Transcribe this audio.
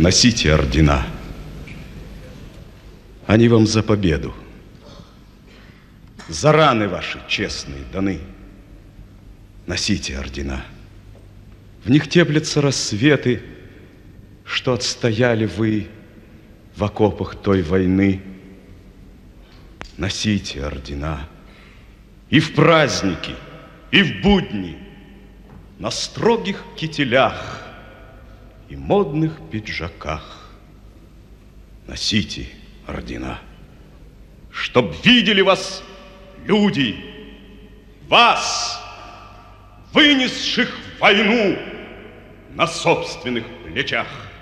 Носите ордена. Они вам за победу. За раны ваши честные даны. Носите ордена. В них теплятся рассветы, что отстояли вы в окопах той войны. Носите ордена. И в праздники, и в будни, на строгих кителях и модных пиджаках. Носите ордена. Чтоб видели вас люди, вас, вынесших войну на собственных плечах.